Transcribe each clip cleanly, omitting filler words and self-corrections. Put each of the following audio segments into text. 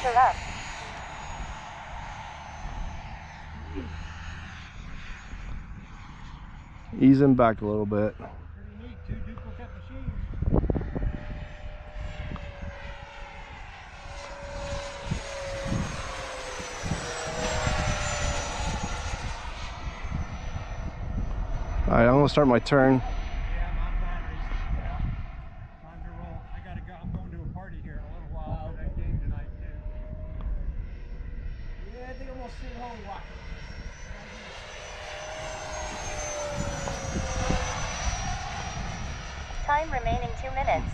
Pressure up. Ease him back a little bit. Pretty neat, 2 duplicate machines. Alright, I'm gonna start my turn. Yeah, I'm on batteries. Yeah. Time to roll. I gotta go. I'm going to a party here in a little while for that game tonight too. Yeah, I think I'm gonna sit home and watch it. Time remaining 2 minutes.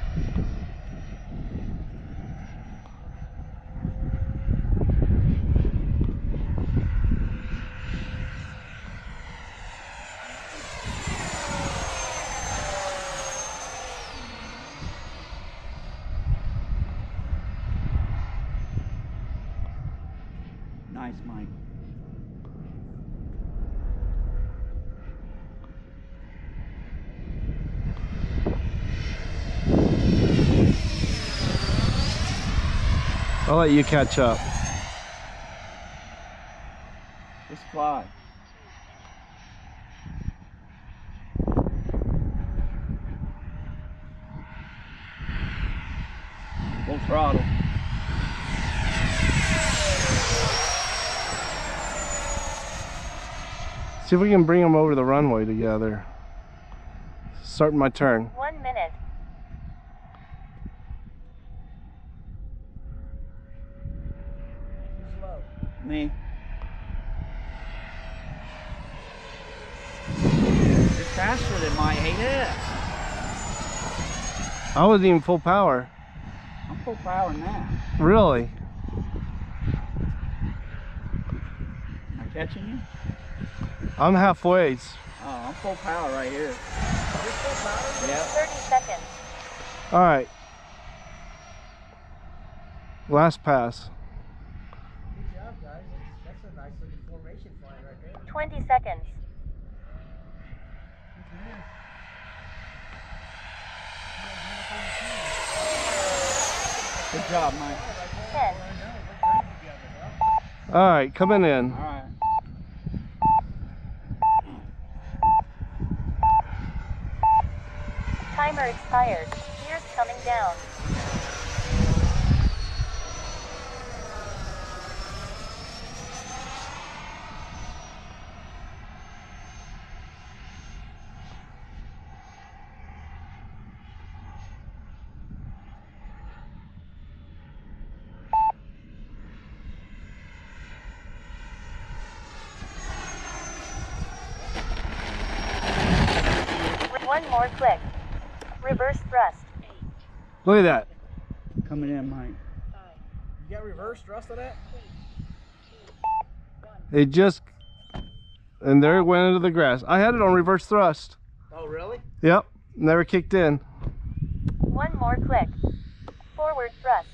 Nice, Mike. I'll let you catch up. Just fly. Full throttle. See if we can bring them over the runway together. Starting my turn. 1 minute. Me. You're faster than my 8S. I wasn't even full power. I'm full power now. Really? Am I catching you? I'm halfway. Oh, I'm full power right here. You're full power? Yeah. 30 seconds. Alright. Last pass. Good job, guys. That's a nice looking formation flying right there. 20 seconds. Good job, Mike. 10. Alright, coming in. All right. Timer expired. Gears coming down. With 1 more click. Reverse thrust. Look at that. Coming in, Mike. You got reverse thrust of that? It just... And there it went into the grass. I had it on reverse thrust. Oh, really? Yep. Never kicked in. 1 more click. Forward thrust.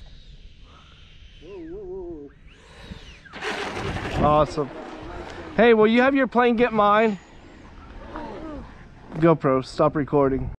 Whoa. Awesome. Hey, will you have your plane get mine? GoPro, stop recording.